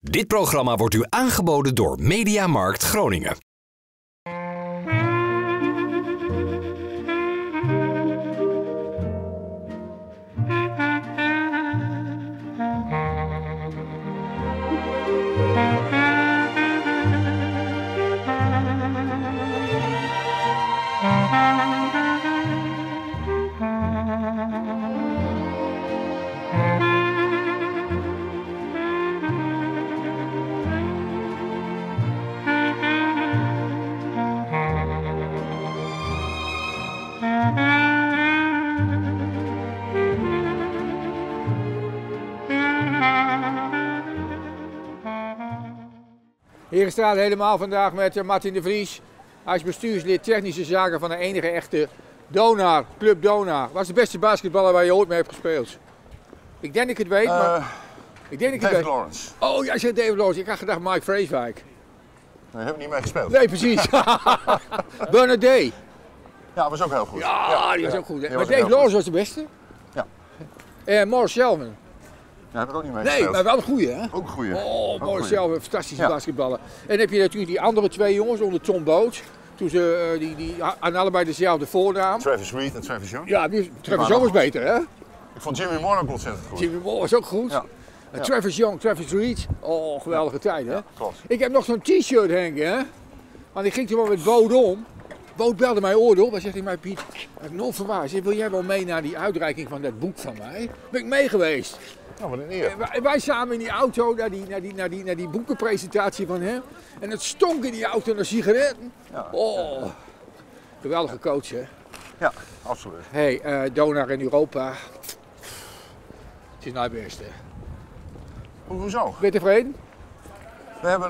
Dit programma wordt u aangeboden door Mediamarkt Groningen. Hier staat helemaal vandaag met Martin de Vries. Hij is bestuurslid technische zaken van de enige echte Donar, Club Donar. Wat is de beste basketballer waar je ooit mee hebt gespeeld? Ik denk dat ik het weet, maar... Ik denk dat ik David Lawrence. Oh, jij zegt David Lawrence. Ik had gedacht Mike Vreeswijk. Nee, heb ik niet mee gespeeld. Nee, precies. Bernard Day. Ja, was ook heel goed. Ja, die was ook goed. Maar David Lawrence was de beste. Ja. Morris Shelvin. Ja, heb ik ook niet mee Nee, gespeeld. maar wel een goeie, hè? Ook een goeie. Oh, Morris goeie. Shelvin, fantastische basketballer. En dan heb je natuurlijk die andere twee jongens onder Tom Boot. Toen ze, die hadden allebei dezelfde voornaam. Travis Reed en Travis Young. Ja, Travis Young was beter, hè? Ik vond Jimmy Moore ook ontzettend goed. Jimmy Moore was ook goed. Ja. Travis Young, Travis Reed. Oh, geweldige tijd, hè? Klopt. Ik heb nog zo'n t-shirt hangen, hè? Want ik ging toen wel met Boot om. Boot belde mij oor op. Hij zegt tegen mij, Piet, ik heb nog verwaard. Wil jij wel mee naar die uitreiking van dat boek van mij? Ben ik mee geweest. Nou, wat een eer. Wij samen in die auto naar die boekenpresentatie van hem. En het stonk in die auto naar sigaretten. Ja. Oh, geweldige coach, hè? Ja, absoluut. Hey, Donar in Europa. Het is nou het beste. Hoezo? Ben je tevreden? We hebben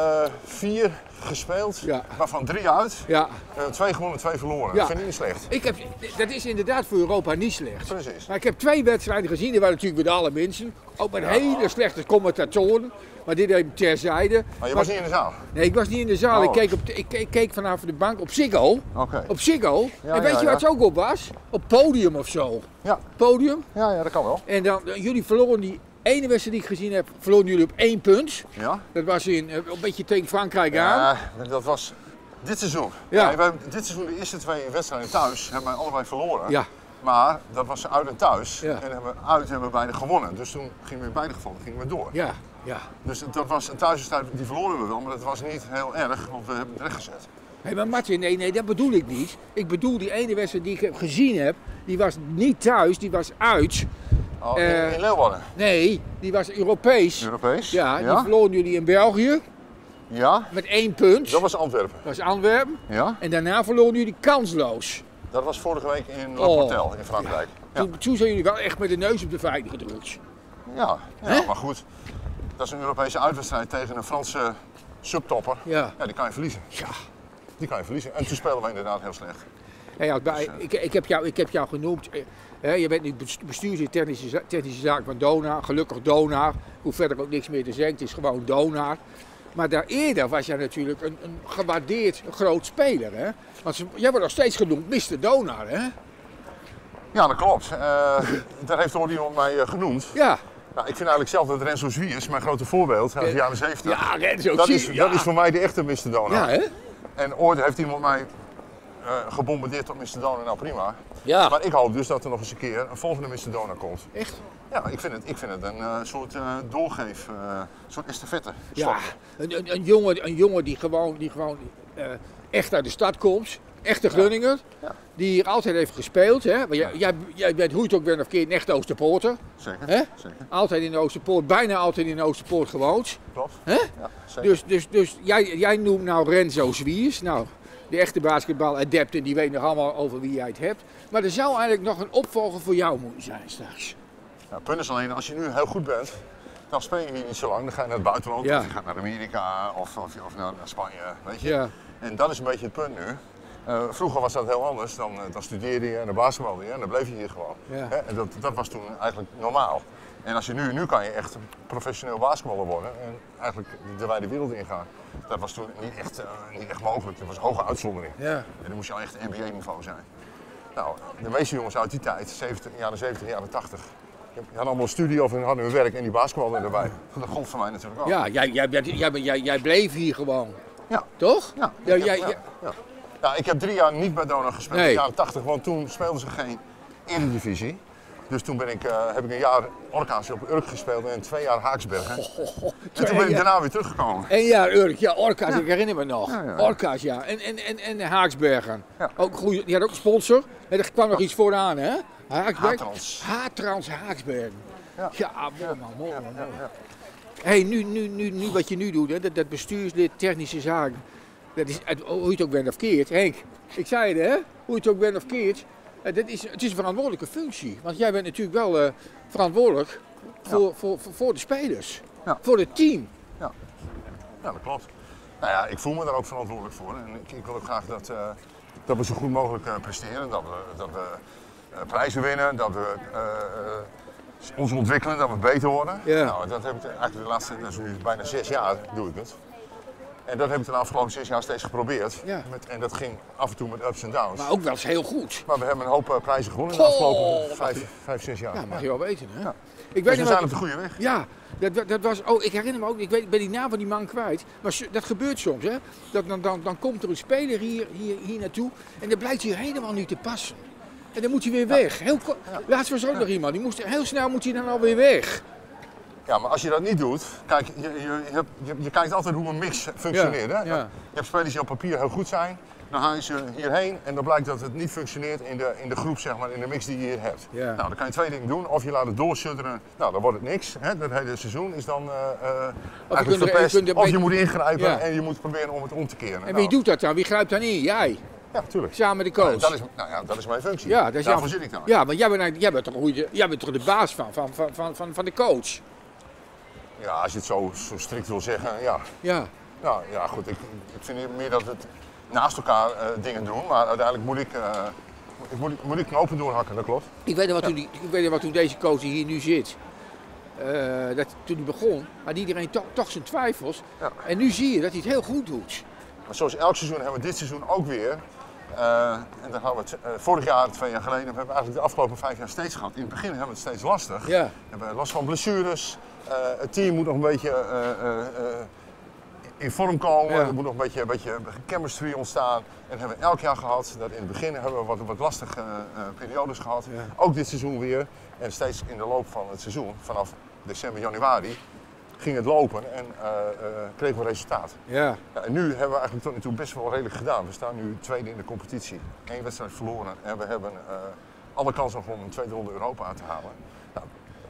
4 gespeeld, Ja. waarvan 3 uit. Ja. 2 gewonnen, 2 verloren. Ja. Dat vind ik niet slecht. Dat is inderdaad voor Europa niet slecht. Precies. Maar ik heb 2 wedstrijden gezien, die waren natuurlijk met alle mensen. Ook met hele slechte commentatoren. Maar dit even terzijde. Maar je was niet in de zaal? Nee, ik was niet in de zaal. Oh. Ik keek vanaf de bank op Ziggo. Oké. Op Ziggo. Ja, En weet ja, je wat het ook op was? Op podium of zo. Ja. Podium. Ja, dat kan wel. En dan, jullie verloren die ene wedstrijd die ik gezien heb, verloren jullie op 1 punt. Ja? Dat was een beetje tegen Frankrijk aan. Ja, dat was dit seizoen. Ja. Nee, dit seizoen, de eerste 2 wedstrijden thuis, hebben wij allebei verloren. Ja. Maar dat was uit en thuis. Ja. En hebben we beide gewonnen. Dus toen gingen we in beide gevallen door. Ja, ja. Dus dat was een thuiswedstrijd, die verloren we wel, maar dat was niet heel erg, want we hebben het rechtgezet. Hé, maar Martin, nee, dat bedoel ik niet. Ik bedoel die ene wedstrijd die ik gezien heb, die was niet thuis, die was uit. Oh, in Leeuwarden? Nee, die was Europees. Europees? Ja, die verloren jullie in België Ja? met 1 punt. Dat was Antwerpen. Dat was Antwerpen. Ja? En daarna verloren jullie kansloos. Dat was vorige week in La Portel in Frankrijk. Ja. Toen zijn jullie wel echt met de neus op de feiten gedrukt. Ja, Hè? maar goed. Dat is een Europese uitwedstrijd tegen een Franse subtopper. Ja. Ja, die kan je verliezen. Ja. Die kan je verliezen. En toen spelen we inderdaad heel slecht. Hey, ik heb jou genoemd. Je bent nu bestuurslid technische zaken van Donar. Gelukkig Donar. Ik hoef verder ook niks meer te zeggen. Het is gewoon Donar. Maar daar eerder was jij natuurlijk een gewaardeerd groot speler. Hè? Want jij wordt nog steeds genoemd Mr. Donar, hè? Ja, dat klopt. Daar heeft ooit iemand mij genoemd. Ja. Nou, ik vind eigenlijk zelf dat Renzo Zwiers, mijn grote voorbeeld uit de jaren 70. Ja, Renzo dat Zwiers, is voor mij de echte Mr. Donar. Ja, hè? En ooit heeft iemand mij gebombardeerd tot Mr. Donar, nou prima. Ja. Maar ik hoop dus dat er nog eens een keer een volgende Mr. Donar komt. Echt? Ja, ik vind het een soort doorgeef, soort estafette. Ja, een jongen die gewoon echt uit de stad komt. Echte Groninger. Ja. Die hier altijd heeft gespeeld. Hè? Maar jij bent hoe het ook bent of keer een echte Oosterpoorter. Zeker, Hè? zeker. Altijd in de Oosterpoort, bijna altijd in de Oosterpoort gewoond. Klopt. Hè? Ja, zeker. Dus jij noemt nou Renzo Zwiers. Nou, de echte basketbaladepten die weten nog allemaal over wie jij het hebt. Maar er zou eigenlijk nog een opvolger voor jou moeten zijn straks. Ja, het punt is alleen, als je nu heel goed bent, dan speel je hier niet zo lang. Dan ga je naar het buitenland, Ja. of je gaat naar Amerika of naar Spanje, weet je. Ja. En dat is een beetje het punt nu. Vroeger was dat heel anders, dan studeerde je en dan basketbalde je en dan bleef je hier gewoon. Ja. Hè? En dat was toen eigenlijk normaal. En als je nu kan je echt een professioneel basketballer worden en eigenlijk de wijde wereld ingaan. Dat was toen niet echt mogelijk, dat was een hoge uitzondering. Ja. En dan moest je al echt NBA-niveau zijn. Nou, de meeste jongens uit die tijd, jaren 70, jaren 80, Je had allemaal studie of hadden hun werk en die basketbal erbij. Dat gold voor mij natuurlijk ook. Ja, jij bleef hier gewoon. Ja. Toch? Ja, Ja, ja, ik heb 3 jaar niet bij Donar gespeeld, Nee. in de jaren 80, want toen speelden ze geen Eredivisie. Dus toen heb ik een jaar Orka's op Urk gespeeld en 2 jaar Haaksbergen. En toen ben ik daarna weer teruggekomen. 1 jaar Urk, ja, Orka's, ik herinner me nog. Ja. Orka's, ja. En Haaksbergen. Ja. Ook goed, die had ook een sponsor. En er kwam nog iets vooraan, hè? Haaksbergen. Hatrans. Hatrans Haaksbergen. Ja. Ja, mooi man. Ja. Hey, nu wat je nu doet, hè, dat bestuurslid technische zaken. Dat is, hoe je het ook bent of keert. Henk, ik zei het, hè? Hoe je het ook bent of keert. Het is een verantwoordelijke functie. Want jij bent natuurlijk wel verantwoordelijk voor de spelers. Ja. Voor het team. Ja, dat klopt. Nou ja, ik voel me daar ook verantwoordelijk voor. En ik wil ook graag dat we zo goed mogelijk presteren. Dat we prijzen winnen, dat we ons ontwikkelen, dat we beter worden. Ja. Nou, dat heb ik eigenlijk de laatste, dat is nu bijna 6 jaar, doe ik het. En dat heb ik de afgelopen 6 jaar steeds geprobeerd. Ja. En dat ging af en toe met ups en downs. Maar ook wel eens heel goed. Maar we hebben een hoop prijzen gewonnen in de afgelopen 5, 6 jaar. Ja, mag je wel weten, hè? Ja. Ik Dus weet we nog zijn op de goede weg. Ja, dat was. Oh, ik herinner me ook. Ik ben die naam van die man kwijt. Maar dat gebeurt soms, hè? Dan komt er een speler hier naartoe. En dan blijkt hij helemaal niet te passen. En dan moet hij weer weg. Laatst was er ook nog iemand. Heel snel moet hij dan alweer weg. Ja, maar als je dat niet doet, kijk, je kijkt altijd hoe een mix functioneert. Ja, Hè? ja. Je hebt spelers die op papier heel goed zijn, dan haal je ze hierheen en dan blijkt dat het niet functioneert in de groep, zeg maar, in de mix die je hier hebt. Ja. Nou, dan kan je 2 dingen doen. Of je laat het doorsudderen, nou dan wordt het niks. Hè? Dat hele seizoen is dan eigenlijk verpest. Of je moet ingrijpen Ja. en je moet proberen om het om te keren. En wie Nou, doet dat dan? Wie grijpt dan in? Jij. Ja, natuurlijk. Samen met de coach. Dat is mijn functie. Ja, dat is Daarvoor jouw- zit ik daar. Ja, want jij bent toch de baas van de coach? Ja, als je het zo strikt wil zeggen, ja. Ja. Nou ja, goed, ik vind meer dat we het naast elkaar dingen doen, maar uiteindelijk moet ik knopen doorhakken, dat klopt. Ik weet nog wat toen deze coach hier nu zit. Toen hij begon, had iedereen toch zijn twijfels. Ja. En nu zie je dat hij het heel goed doet. Maar zoals elk seizoen hebben we dit seizoen ook weer. En dan hadden we het vorig jaar, 2 jaar geleden, hebben we eigenlijk de afgelopen 5 jaar steeds gehad. In het begin hebben we het steeds lastig. Ja. We hebben last van blessures. Het team moet nog een beetje in vorm komen. Ja. Er moet nog een beetje chemistry ontstaan. En dat hebben we elk jaar gehad. Dat in het begin hebben we wat lastige periodes gehad. Ja. Ook dit seizoen weer. En steeds in de loop van het seizoen, vanaf december, januari, ging het lopen en kregen we resultaat. Ja. Ja, en nu hebben we eigenlijk tot nu toe best wel redelijk gedaan. We staan nu 2e in de competitie. 1 wedstrijd verloren en we hebben alle kans nog om een 2e ronde Europa te halen. Nou,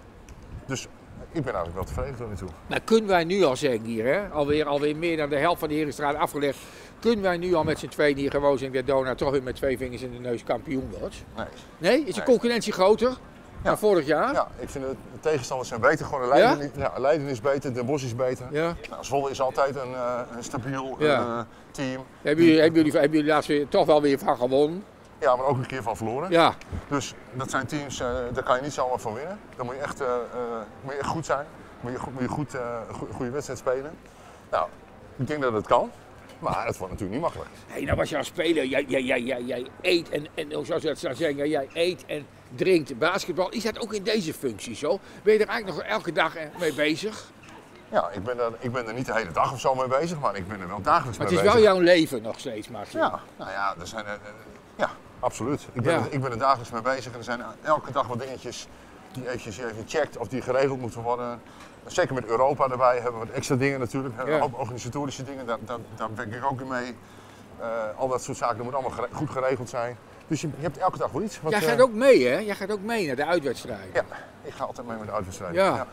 dus ik ben eigenlijk wel tevreden tot nu toe. Maar kunnen wij nu al zeggen hier, hè? Alweer meer dan de helft van de Herenstraat afgelegd. Kunnen wij nu al met z'n tweeën hier gewoon zeggen dat Donar toch weer met 2 vingers in de neus kampioen wordt? Nee. Nee? Is de Nee. concurrentie groter dan vorig jaar? Ja, ik vind de tegenstanders zijn beter. Gewoon Leiden is beter, Den Bosch is beter. Ja. Nou, Zwolle is altijd een stabiel Ja. team. Hebben jullie laatst weer, toch wel weer van gewonnen? Ja, maar ook een keer van verloren. Ja. Dus dat zijn teams, daar kan je niet zomaar van winnen. Dan moet je echt goed zijn. Moet je goede wedstrijd spelen. Nou, ik denk dat het kan. Maar het wordt natuurlijk niet makkelijk. Hey, nou was je als speler, jij eet en hoe zou je dat zeggen, jij eet en drinkt basketbal. Is dat ook in deze functie zo? Ben je er eigenlijk nog elke dag mee bezig? Ja, ik ben er niet de hele dag of zo mee bezig, maar ik ben er wel dagelijks Maar mee het is bezig. wel jouw leven nog steeds, Martin. Ja, nou ja, er zijn, ja, absoluut. Ik ben er dagelijks mee bezig en er zijn elke dag wat dingetjes die je even checkt of die geregeld moeten worden. Zeker met Europa erbij hebben we wat extra dingen natuurlijk, Ja. ook organisatorische dingen, daar werk ik ook in mee. Al dat soort zaken, dat moet allemaal goed geregeld zijn. Dus je hebt elke dag wel iets. Jij gaat ook mee, hè? Jij gaat ook mee naar de uitwedstrijd. Ja, ik ga altijd mee met de uitwedstrijd. Ja.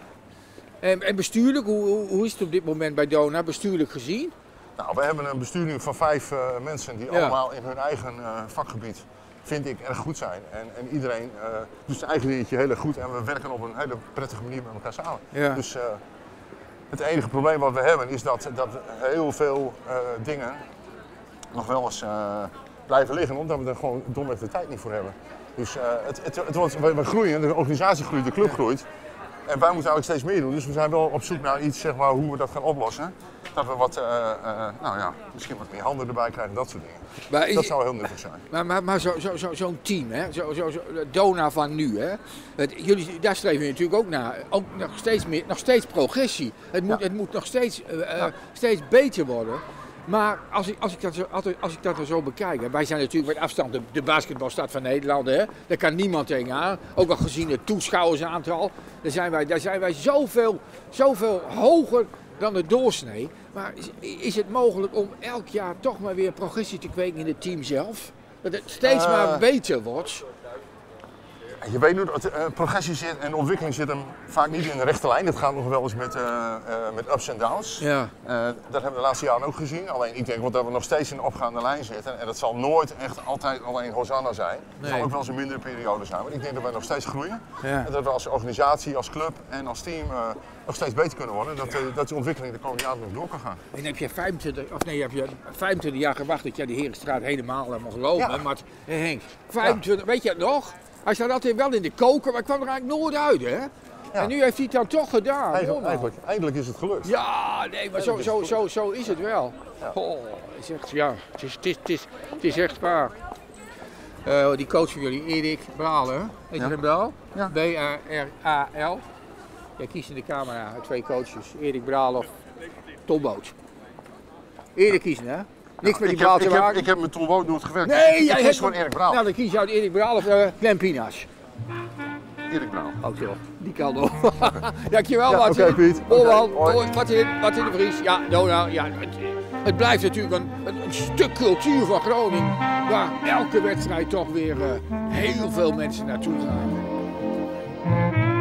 En bestuurlijk, hoe is het op dit moment bij Donar, bestuurlijk gezien? Nou, we hebben een besturing van 5 mensen die Ja. allemaal in hun eigen vakgebied, vind ik, erg goed zijn. En iedereen doet zijn eigen dingetje heel erg goed en we werken op een hele prettige manier met elkaar samen. Ja. Dus het enige probleem wat we hebben is dat heel veel dingen nog wel eens blijven liggen, omdat we er gewoon domweg de tijd niet voor hebben. Dus we groeien, de organisatie groeit, de club groeit. En wij moeten eigenlijk steeds meer doen, dus we zijn wel op zoek naar iets, zeg maar, hoe we dat gaan oplossen. dat we wat, nou ja, misschien wat meer handen erbij krijgen, dat soort dingen. Maar Dat zou heel nuttig zijn. Maar zo'n team, hè? Dona van nu, hè? Jullie, daar streven jullie natuurlijk ook naar. Ook nog steeds progressie. Het moet nog steeds beter worden. Maar als ik dat zo bekijk, hè, wij zijn natuurlijk met afstand de basketbalstad van Nederland, hè? Daar kan niemand tegenaan. Ook al gezien het toeschouwersaantal, daar zijn wij zoveel hoger dan de doorsnee. Maar is het mogelijk om elk jaar toch maar weer progressie te kweken in het team zelf? Dat het steeds maar beter wordt? Je weet nu dat progressie zit en ontwikkeling zit hem vaak niet in de rechte lijn. Dat gaat nog wel eens met ups en downs. Ja. Dat hebben we de laatste jaren ook gezien. Alleen ik denk wel dat we nog steeds in een opgaande lijn zitten. En dat zal nooit echt altijd alleen Hosanna zijn. Het zal ook wel eens een mindere periode zijn. Maar ik denk dat we nog steeds groeien. Ja. En dat we als organisatie, als club en als team nog steeds beter kunnen worden. Dat die ontwikkeling de komende jaren nog door kan gaan. En heb je 25 jaar gewacht dat jij de Herenstraat helemaal mocht lopen. Ja. Maar Henk, 25, weet je het nog? Hij staat altijd wel in de koker, maar ik kwam er eigenlijk nooit uit, hè? Ja. En nu heeft hij het dan toch gedaan. Eindelijk is het gelukt. Ja, nee, maar zo is het wel. Ja. Oh, het is echt waar. Die coach van jullie, Erik Bralen, weet je hem wel? Ja. B-R-R-A-L. Jij kiest in de camera 2 coaches, Erik Bralen of Tom Boot. Erik kiezen, hè? Niks met die Braal te maken. Ik heb met Tom Boot nooit gewerkt. Nee, jij kiest gewoon Erik Braal. Nou, dan kies je uit Erik Braal of Clem Pinas. Erik Braal. Ook zo. Die kan nog. Dankjewel, ja, Martin. Oké, Piet. Boban, Martin de Vries. Ja, Dona. Ja, het blijft natuurlijk een stuk cultuur van Groningen. Waar elke wedstrijd toch weer heel veel mensen naartoe gaan.